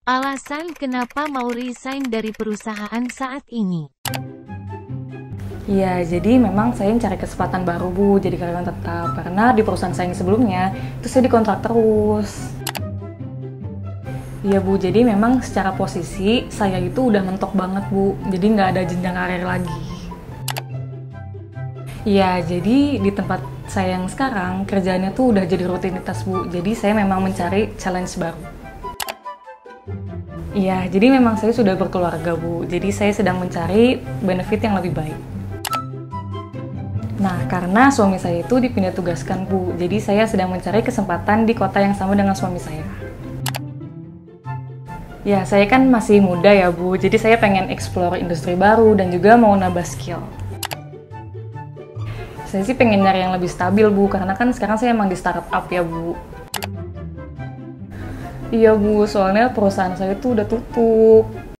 Alasan kenapa mau resign dari perusahaan saat ini? Iya, jadi memang saya cari kesempatan baru Bu, jadi karyawan tetap. Karena di perusahaan saya yang sebelumnya, itu saya dikontrak terus. Iya Bu, jadi memang secara posisi saya itu udah mentok banget Bu, jadi nggak ada jenjang karir lagi. Iya, jadi di tempat saya yang sekarang kerjaannya tuh udah jadi rutinitas Bu, jadi saya memang mencari challenge baru. Iya, jadi memang saya sudah berkeluarga Bu, jadi saya sedang mencari benefit yang lebih baik. Nah, karena suami saya itu dipindah tugaskan Bu, jadi saya sedang mencari kesempatan di kota yang sama dengan suami saya. Ya, saya kan masih muda ya Bu, jadi saya pengen explore industri baru dan juga mau nambah skill. Saya sih pengen nyari yang lebih stabil Bu, karena kan sekarang saya emang di startup ya Bu. Iya Bu, soalnya perusahaan saya tuh udah tutup.